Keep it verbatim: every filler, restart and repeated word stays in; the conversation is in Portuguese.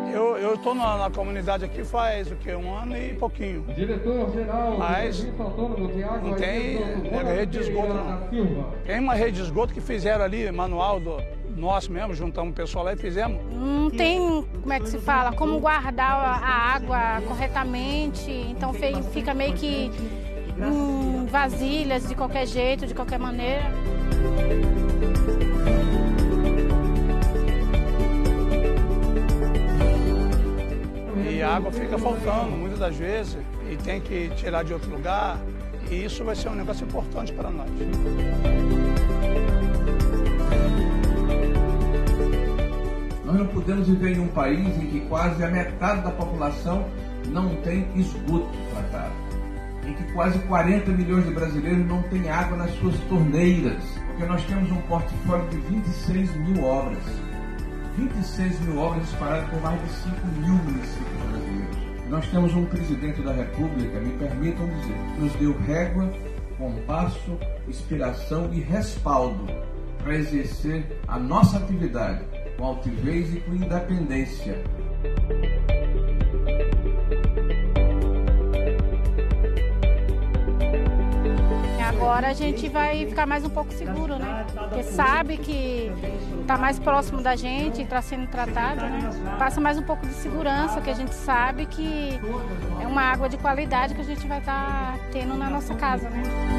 Eu estou na, na comunidade aqui faz o quê? Um ano e pouquinho. Diretor-geral, mas não tem é, rede de esgoto não. Tem uma rede de esgoto que fizeram ali, manual do nosso mesmo, juntamos o pessoal lá e fizemos. Não tem, como é que se fala, como guardar a água corretamente, então fica meio que em vasilhas de qualquer jeito, de qualquer maneira. E a água fica faltando muitas das vezes e tem que tirar de outro lugar e isso vai ser um negócio importante para nós. Nós não podemos viver em um país em que quase a metade da população não tem esgoto tratado, em que quase quarenta milhões de brasileiros não têm água nas suas torneiras, porque nós temos um portfólio de vinte e seis mil obras. vinte e seis mil obras espalhadas por mais de cinco mil municípios brasileiros. Nós temos um presidente da República, me permitam dizer, que nos deu régua, compasso, inspiração e respaldo para exercer a nossa atividade com altivez e com independência. Agora a gente vai ficar mais um pouco seguro, né? Porque sabe que está mais próximo da gente, está sendo tratado, né? Passa mais um pouco de segurança, que a gente sabe que é uma água de qualidade que a gente vai estar tendo na nossa casa, né?